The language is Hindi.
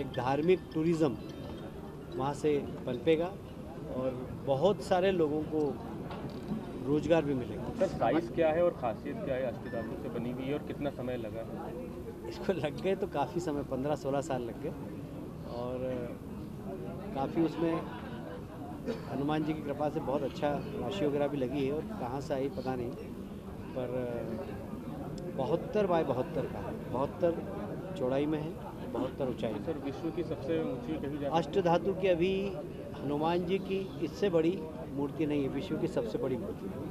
एक धार्मिक टूरिज़्म वहाँ से पनपेगा और बहुत सारे लोगों को रोजगार भी मिलेगा। सर साइज़ क्या है और खासियत क्या है अष्ट धातु से बनी हुई है और कितना समय लगा? इसको लग गए तो काफ़ी समय, 15-16 साल लग गए और काफ़ी उसमें हनुमान जी की कृपा से बहुत अच्छा राशि वगैरह भी लगी है और कहाँ से आई पता नहीं, पर 72 बाय 72 का है, 72 चौड़ाई में है, 72 ऊंचाई में। सर विश्व की सबसे ऊंची कही जाती है? अष्ट धातु की अभी हनुमान जी की इससे बड़ी मूर्ति नहीं है, विश्व की सबसे बड़ी मूर्ति है।